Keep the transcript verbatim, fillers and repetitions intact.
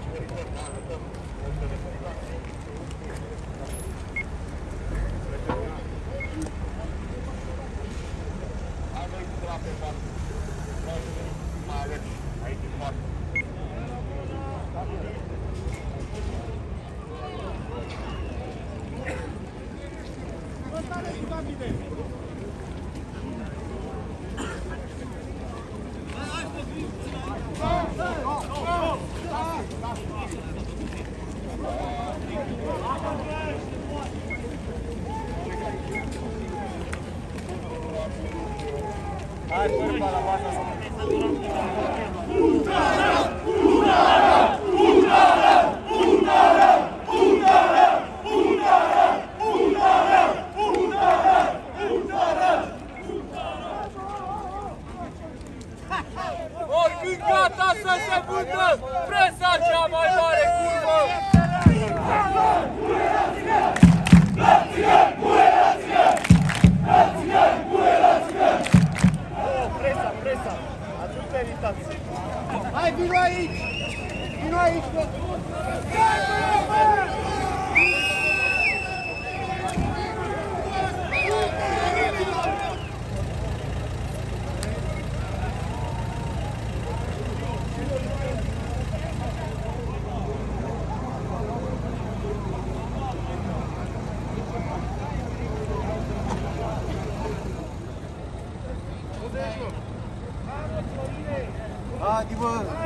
Hai, pune la bază să oricând gata să se vândă presa cea mai mare curvă! Presa, presa! Atunci peritați! Hai, vino aici! Vino aici, bă! Hadi bă!